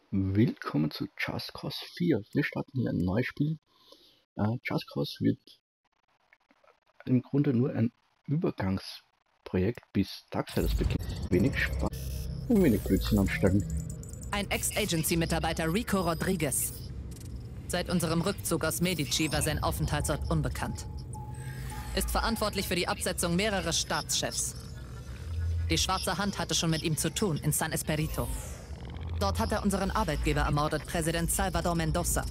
Willkommen zu Just Cause 4. Wir starten hier ein neues Spiel. Just Cause wird im Grunde nur ein Übergangsprojekt, bis Darksiders beginnt. Wenig Spaß und wenig Blödsinn anstellen. Ein Ex-Agency-Mitarbeiter Rico Rodriguez. Seit unserem Rückzug aus Medici war sein Aufenthaltsort unbekannt. Ist verantwortlich für die Absetzung mehrerer Staatschefs. Die Schwarze Hand hatte schon mit ihm zu tun, in San Esperito. Dort hat er unseren Arbeitgeber ermordet, Präsident Salvador Mendoza.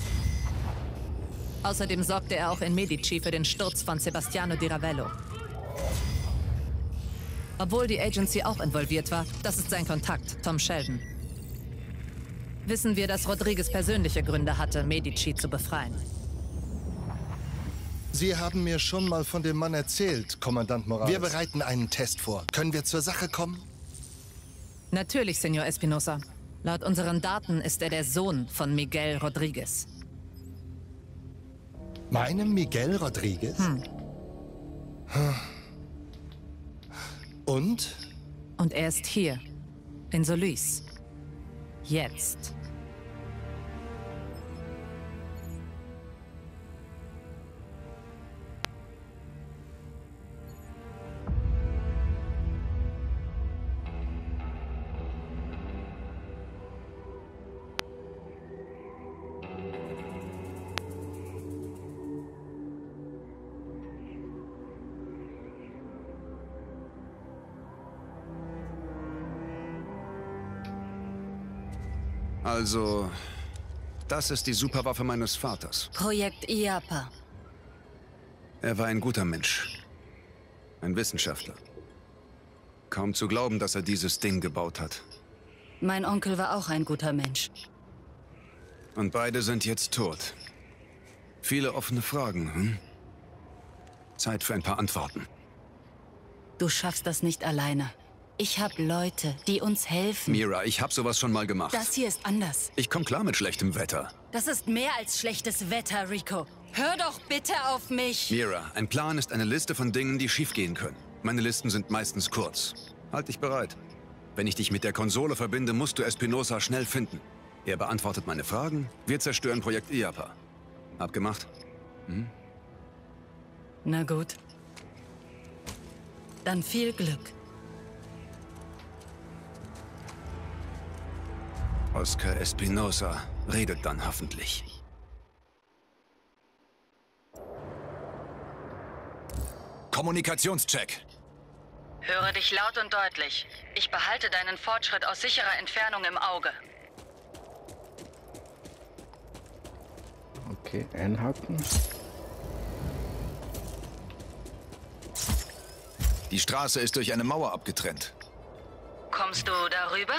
Außerdem sorgte er auch in Medici für den Sturz von Sebastiano Di Ravello. Obwohl die Agency auch involviert war, das ist sein Kontakt, Tom Sheldon. Wissen wir, dass Rodriguez persönliche Gründe hatte, Medici zu befreien. Sie haben mir schon mal von dem Mann erzählt, Kommandant Morales. Wir bereiten einen Test vor. Können wir zur Sache kommen? Natürlich, Senor Espinosa. Laut unseren Daten ist er der Sohn von Miguel Rodriguez. Meinem Miguel Rodriguez? Und? Und er ist hier, in Solis. Jetzt. Also, das ist die Superwaffe meines Vaters. Projekt IAPA. Er war ein guter Mensch. Ein Wissenschaftler. Kaum zu glauben, dass er dieses Ding gebaut hat. Mein Onkel war auch ein guter Mensch. Und beide sind jetzt tot. Viele offene Fragen, hm? Zeit für ein paar Antworten. Du schaffst das nicht alleine. Ich habe Leute, die uns helfen. Mira, ich habe sowas schon mal gemacht. Das hier ist anders. Ich komme klar mit schlechtem Wetter. Das ist mehr als schlechtes Wetter, Rico. Hör doch bitte auf mich. Mira, ein Plan ist eine Liste von Dingen, die schiefgehen können. Meine Listen sind meistens kurz. Halt dich bereit. Wenn ich dich mit der Konsole verbinde, musst du Espinosa schnell finden. Er beantwortet meine Fragen. Wir zerstören Projekt IAPA. Abgemacht? Hm? Na gut. Dann viel Glück. Oscar Espinosa redet dann hoffentlich. Kommunikationscheck. Höre dich laut und deutlich. Ich behalte deinen Fortschritt aus sicherer Entfernung im Auge. Okay, einhaken. Die Straße ist durch eine Mauer abgetrennt. Kommst du darüber?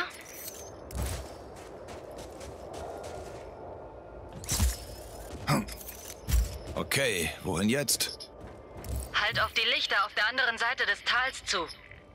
Okay, wohin jetzt? Halt auf die Lichter auf der anderen Seite des Tals zu.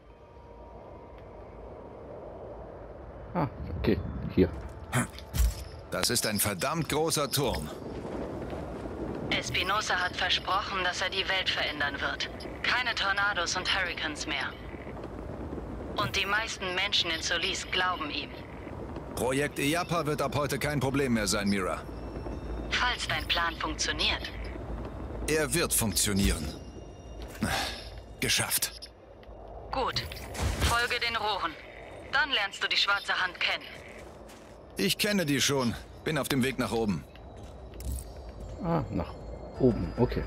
Ah, okay, hier. Das ist ein verdammt großer Turm. Espinosa hat versprochen, dass er die Welt verändern wird. Keine Tornados und Hurricanes mehr. Und die meisten Menschen in Solis glauben ihm. Projekt IAPA wird ab heute kein Problem mehr sein, Mira. Falls dein Plan funktioniert. Er wird funktionieren. Geschafft. Gut. Folge den Rohren. Dann lernst du die Schwarze Hand kennen. Ich kenne die schon. Bin auf dem Weg nach oben. Ah, nach oben, okay.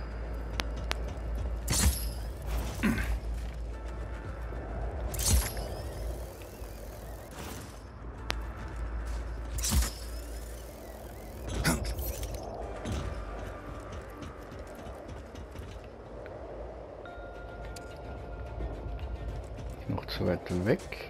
Noch zu weit weg.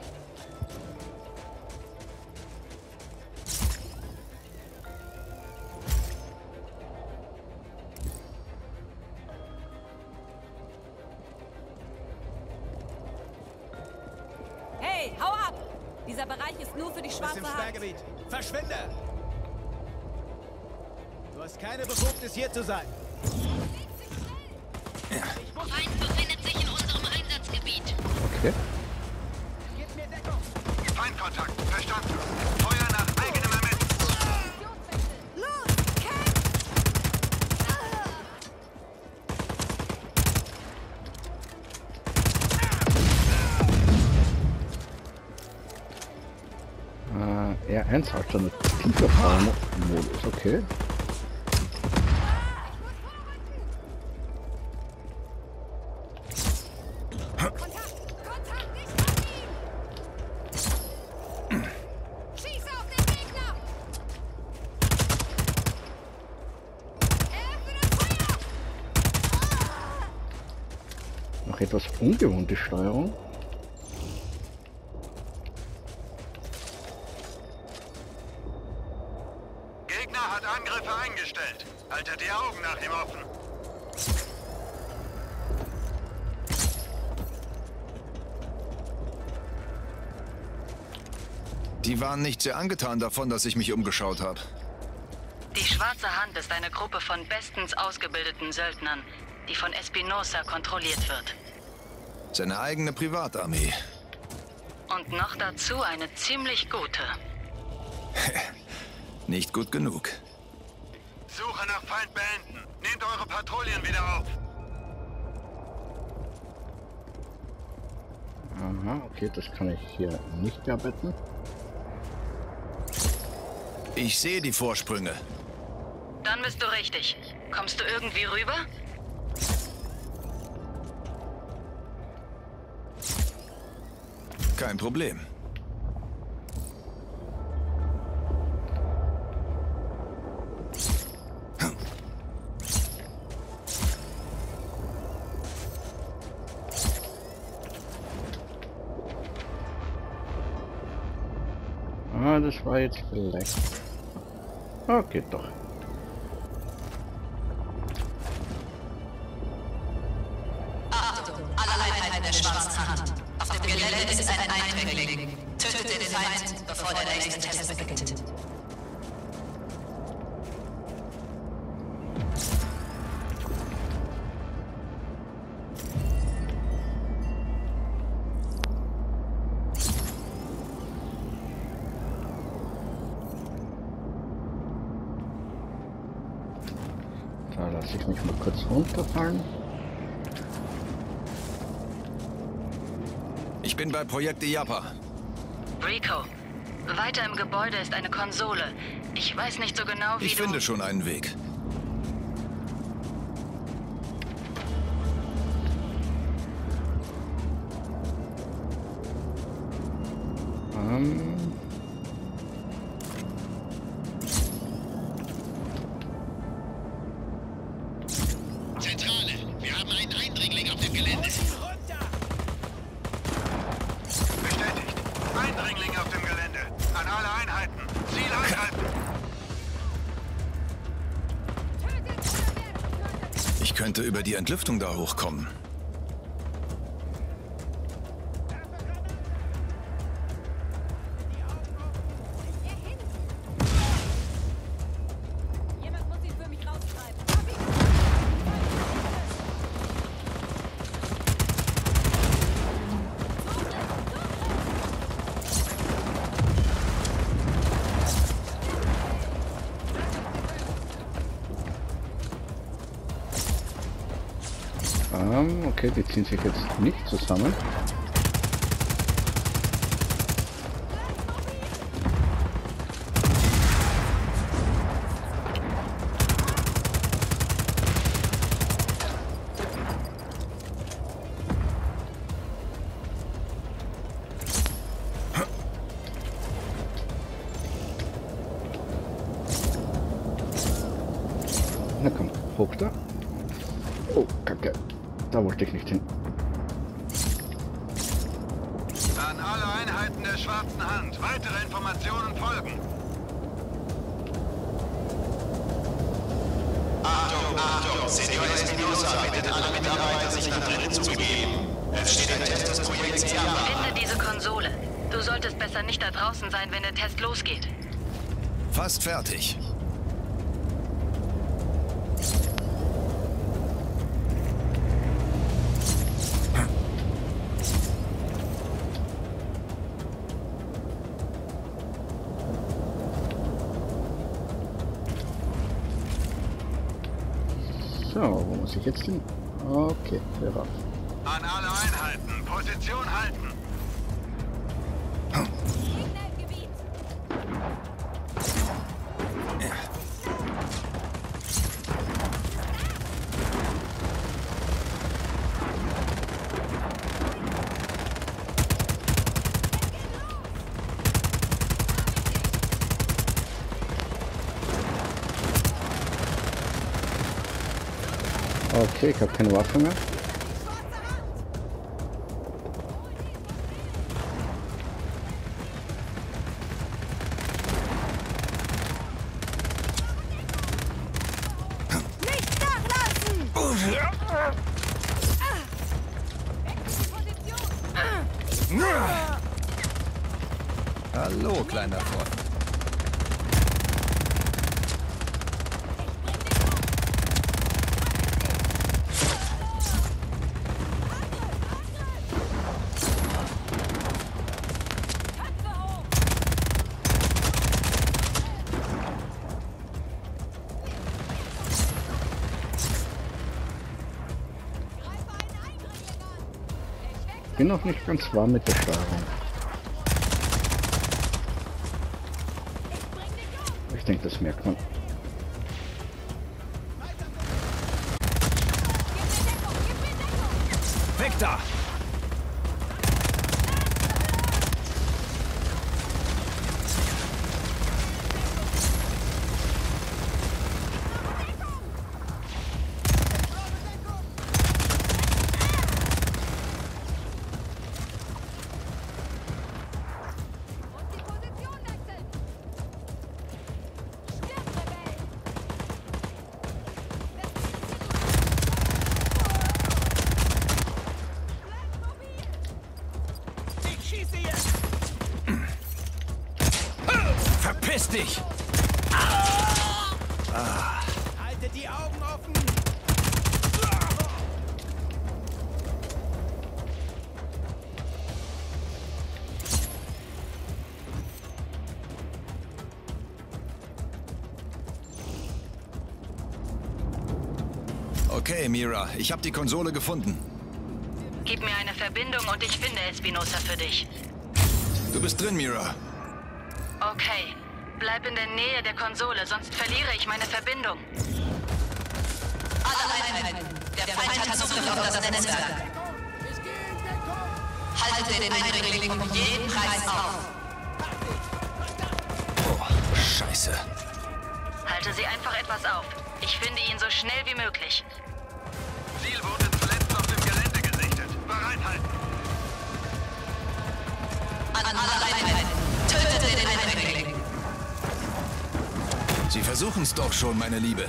Hey, hau ab! Dieser Bereich ist nur für die Schwarze Im Hand. Sperrgebiet. Verschwinde! Du hast keine Befugnis, hier zu sein. Feind befindet sich in unserem Einsatzgebiet. Okay. Gib mir Deckung! Feindkontakt, verstanden. Feuer nach eigenem Ermessen. R1 alternativer Fahrmodus, okay. Noch etwas ungewohnte Steuerung. Gegner hat Angriffe eingestellt. Haltet die Augen nach ihm offen. Die waren nicht sehr angetan davon, dass ich mich umgeschaut habe. Die Schwarze Hand ist eine Gruppe von bestens ausgebildeten Söldnern, die von Espinosa kontrolliert wird. Seine eigene Privatarmee. Und noch dazu eine ziemlich gute. Nicht gut genug. Suche nach Feind beenden. Nehmt eure Patrouillen wieder auf. Aha, okay, das kann ich hier nicht bearbeiten. Ich sehe die Vorsprünge. Dann bist du richtig. Kommst du irgendwie rüber? Kein Problem. Ah, das war jetzt vielleicht... Okay, doch. Achtung, alle Einheiten der Schwarzen Hand. Auf dem Gelände ist ein Eindringling. Tötet den Feind, bevor der nächste Test beginnt. Da lasse ich mich mal kurz runterfallen. Ich bin bei Projekt IAPA. Rico, weiter im Gebäude ist eine Konsole. Ich weiß nicht so genau, wie Ich du... finde schon einen Weg. Zentrale, wir haben einen Eindringling auf dem Gelände. Bestätigt. Eindringling auf dem Gelände. An alle Einheiten. Ziel einhalten. Ich könnte über die Entlüftung da hochkommen. Jemand muss ihn für mich raustreiben. Okay, die ziehen sich jetzt nicht zusammen. Na komm, hoch da. Oh, Kacke. Da wollte ich nicht hin. An alle Einheiten der Schwarzen Hand. Weitere Informationen folgen. Achtung, Achtung! Senor Espinosa bittet alle Mitarbeiter, sich nach drinnen zu begeben. Es steht ein Test des Projekts IAPA. Finde diese Konsole. Du solltest besser nicht da draußen sein, wenn der Test losgeht. Fast fertig. So, wo muss ich jetzt hin? Okay, hier rauf. An alle Einheiten. Position halten. Gegner im Gebiet. Okay, ich habe keine Waffe mehr. Nicht nachlassen! Hallo, kleiner Freund. Bin noch nicht ganz warm mit der Steuerung. Ich denke, das merkt man. Weg da! Verpiss dich! Haltet die Augen offen! Okay, Mira, ich habe die Konsole gefunden. Gib mir eine Verbindung und ich finde Espinosa für dich. Du bist drin, Mira. Okay. Bleib in der Nähe der Konsole, sonst verliere ich meine Verbindung. Alle Einheiten. Der Feind hat Zugriff auf das Netzwerk. Halte den Eindringling um jeden Preis auf. Oh, Scheiße. Halte sie einfach etwas auf. Ich finde ihn so schnell wie möglich. Ziel wurde zuletzt auf dem Gelände gesichtet. Bereithalten. An alle Einheiten. Tötet den Eindringling. Sie versuchen's doch schon, meine Liebe.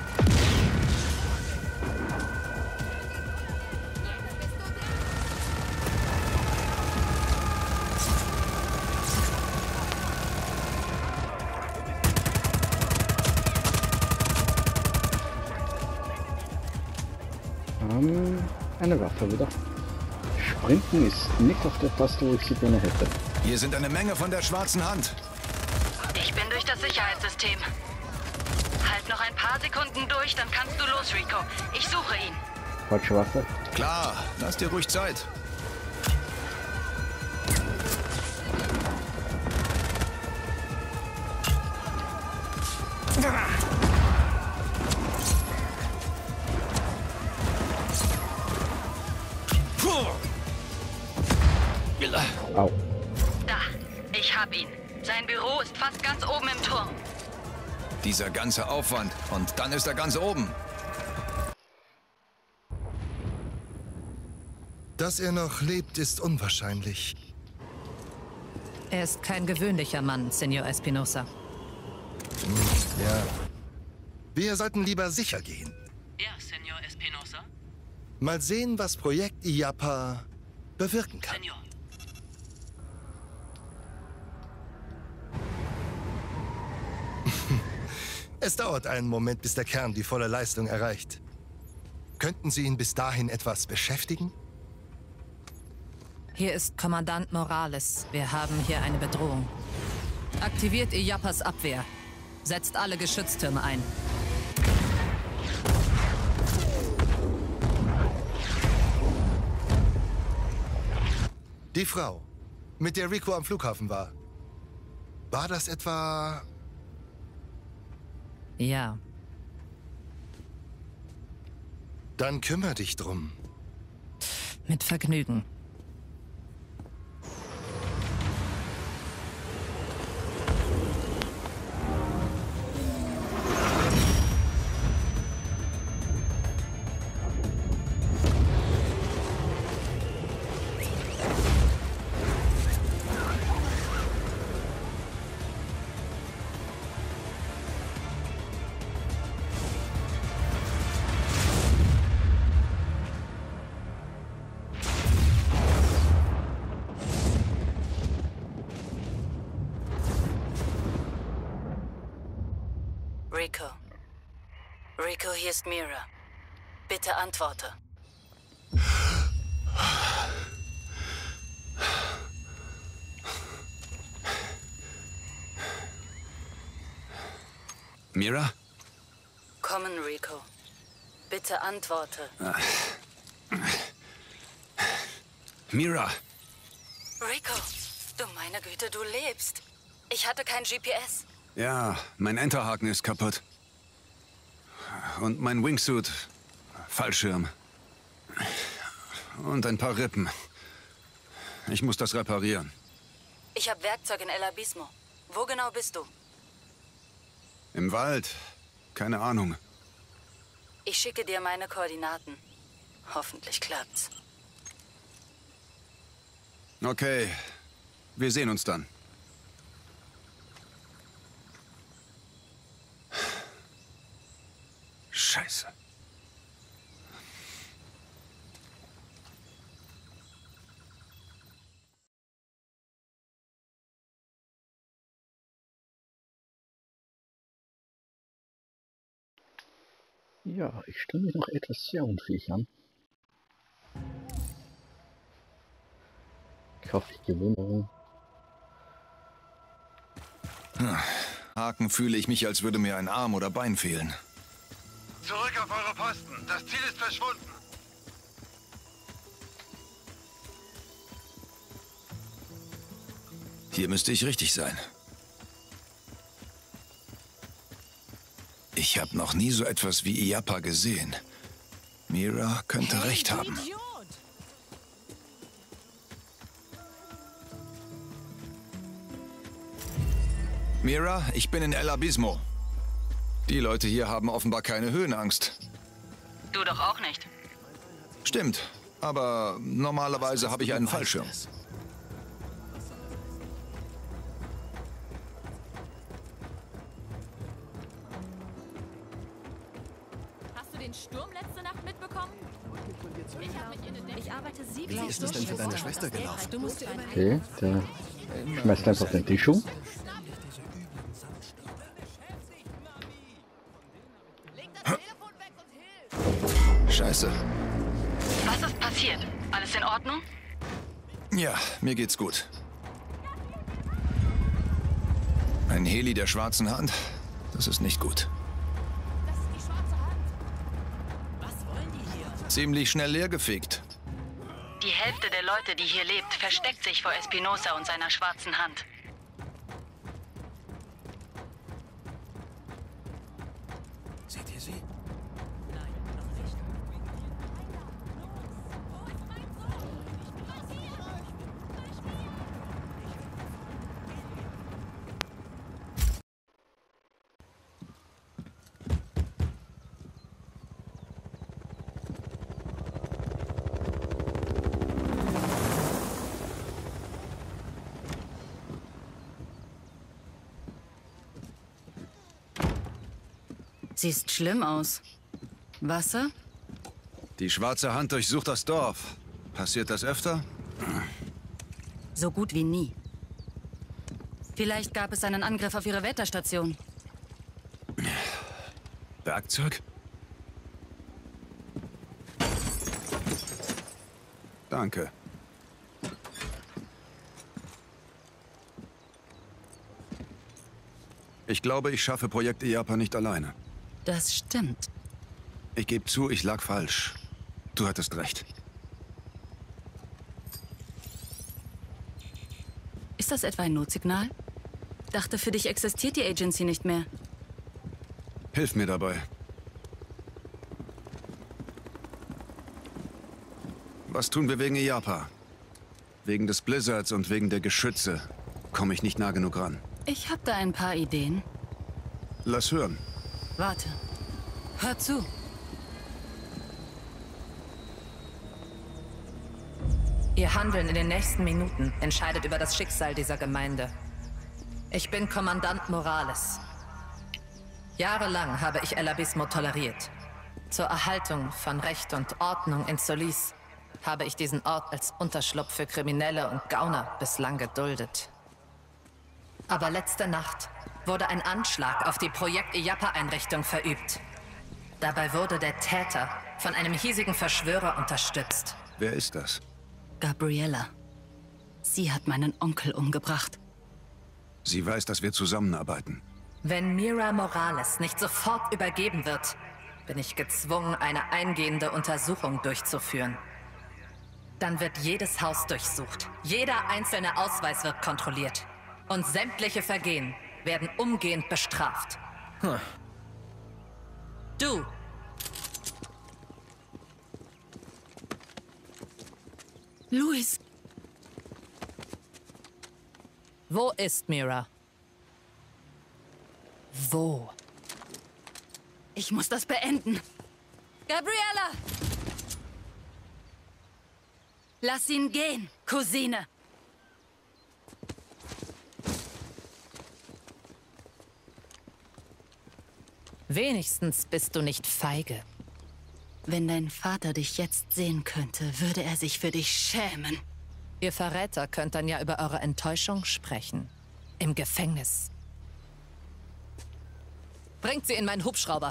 Eine Waffe wieder. Sprinten ist nicht auf der Taste, wo ich sie gerne hätte. Hier sind eine Menge von der schwarzen Hand. Ich bin durch das Sicherheitssystem. Halt noch ein paar Sekunden durch, dann kannst du los, Rico. Ich suche ihn. Falsche Waffe. Klar, lass dir ruhig Zeit. Au. Da, ich hab ihn. Sein Büro ist fast ganz oben im Turm. Dieser ganze Aufwand und dann ist er ganz oben. Dass er noch lebt, ist unwahrscheinlich. Er ist kein gewöhnlicher Mann, Senor Espinosa. Ja. Wir sollten lieber sicher gehen. Ja, Senor Espinosa? Mal sehen, was Projekt IAPA bewirken kann. Senor. Es dauert einen Moment, bis der Kern die volle Leistung erreicht. Könnten Sie ihn bis dahin etwas beschäftigen? Hier ist Kommandant Morales. Wir haben hier eine Bedrohung. Aktiviert IAPAs Abwehr. Setzt alle Geschütztürme ein. Die Frau, mit der Rico am Flughafen war. War das etwa... Ja. Dann kümmere dich drum. Mit Vergnügen. Rico. Rico, hier ist Mira. Bitte antworte. Mira? Kommen, Rico. Bitte antworte. Mira! Rico, du meine Güte, du lebst. Ich hatte kein GPS. Ja, mein Enterhaken ist kaputt. Und mein Wingsuit. Fallschirm. Und ein paar Rippen. Ich muss das reparieren. Ich habe Werkzeug in El Abismo. Wo genau bist du? Im Wald. Keine Ahnung. Ich schicke dir meine Koordinaten. Hoffentlich klappt's. Okay. Wir sehen uns dann. Scheiße. Ja, ich stelle mich noch etwas sehr unfähig an. Ich hoffe, ich gewinne. Haken fühle ich mich, als würde mir ein Arm oder Bein fehlen. Zurück auf eure Posten. Das Ziel ist verschwunden. Hier müsste ich richtig sein. Ich habe noch nie so etwas wie IAPA gesehen. Mira könnte recht haben. Mira, ich bin in El Abismo. Die Leute hier haben offenbar keine Höhenangst. Du doch auch nicht. Stimmt, aber normalerweise habe ich einen Fallschirm. Hast du den Sturm letzte Nacht mitbekommen? Ich arbeite 7 Wie ist das denn für deine Schwester gelaufen? Okay, der schmeißt einfach den Tisch um. Scheiße. Was ist passiert? Alles in Ordnung? Ja, mir geht's gut. Ein Heli der schwarzen Hand? Das ist nicht gut. Das ist die schwarze Hand. Was wollen die hier? Ziemlich schnell leergefegt. Die Hälfte der Leute, die hier lebt, versteckt sich vor Espinosa und seiner schwarzen Hand. Seht ihr sie? Nein, noch nicht. Siehst schlimm aus. Wasser? Die schwarze Hand durchsucht das Dorf. Passiert das öfter? So gut wie nie. Vielleicht gab es einen Angriff auf ihre Wetterstation. Werkzeug? Danke. Ich glaube, ich schaffe Projekt IAPA nicht alleine. Das stimmt. Ich gebe zu, ich lag falsch. Du hattest recht. Ist das etwa ein Notsignal? Dachte, für dich existiert die Agency nicht mehr. Hilf mir dabei. Was tun wir wegen IAPA? Wegen des Blizzards und wegen der Geschütze komme ich nicht nah genug ran. Ich habe da ein paar Ideen. Lass hören. Warte. Hör zu. Ihr Handeln in den nächsten Minuten entscheidet über das Schicksal dieser Gemeinde. Ich bin Kommandant Morales. Jahrelang habe ich El Abismo toleriert. Zur Erhaltung von Recht und Ordnung in Solis habe ich diesen Ort als Unterschlupf für Kriminelle und Gauner bislang geduldet. Aber letzte Nacht wurde ein Anschlag auf die Projekt IAPA-Einrichtung verübt. Dabei wurde der Täter von einem hiesigen Verschwörer unterstützt. Wer ist das? Gabriella. Sie hat meinen Onkel umgebracht. Sie weiß, dass wir zusammenarbeiten. Wenn Mira Morales nicht sofort übergeben wird, bin ich gezwungen, eine eingehende Untersuchung durchzuführen. Dann wird jedes Haus durchsucht. Jeder einzelne Ausweis wird kontrolliert. Und sämtliche Vergehen werden umgehend bestraft. Du! Luis! Wo ist Mira? Wo? Ich muss das beenden. Gabriella! Lass ihn gehen, Cousine. Wenigstens bist du nicht feige. Wenn dein Vater dich jetzt sehen könnte, würde er sich für dich schämen. Ihr Verräter könnt dann ja über eure Enttäuschung sprechen. Im Gefängnis. Bringt sie in meinen Hubschrauber.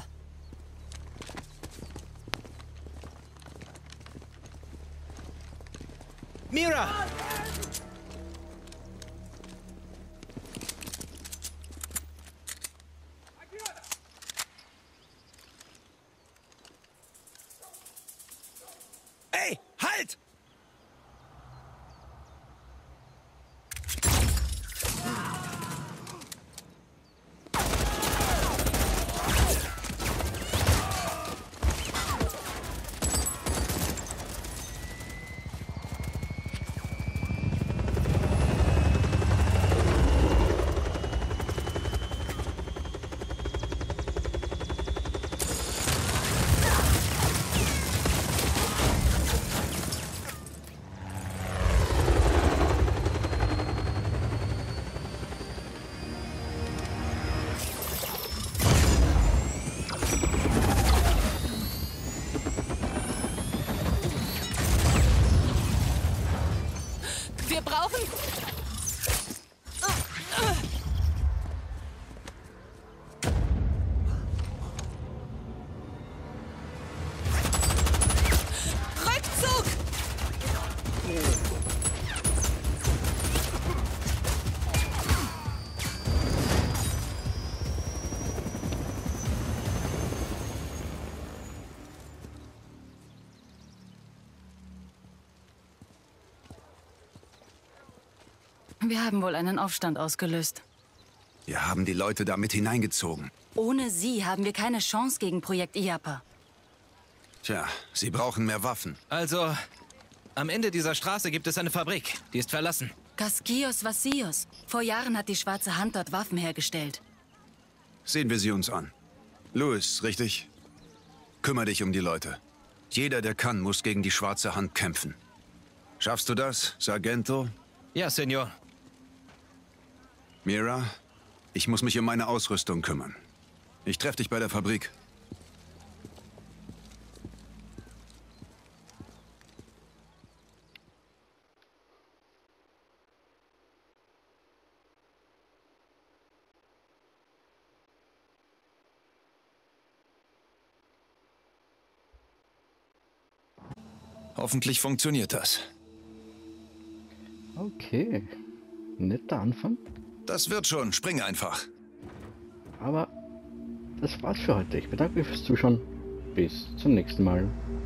Mira! Ey, halt! Wir brauchen... Rückzug! Wir haben wohl einen Aufstand ausgelöst. Wir haben die Leute da mit hineingezogen. Ohne sie haben wir keine Chance gegen Projekt IAPA. Tja, sie brauchen mehr Waffen. Also, am Ende dieser Straße gibt es eine Fabrik. Die ist verlassen. Casquillos Vacíos. Vor Jahren hat die Schwarze Hand dort Waffen hergestellt. Sehen wir sie uns an. Luis, richtig? Kümmere dich um die Leute. Jeder, der kann, muss gegen die Schwarze Hand kämpfen. Schaffst du das, Sargento? Ja, Senor. Mira, ich muss mich um meine Ausrüstung kümmern. Ich treffe dich bei der Fabrik. Hoffentlich funktioniert das. Okay. Netter Anfang. Das wird schon. Spring einfach. Aber das war's für heute. Ich bedanke mich fürs Zuschauen. Bis zum nächsten Mal.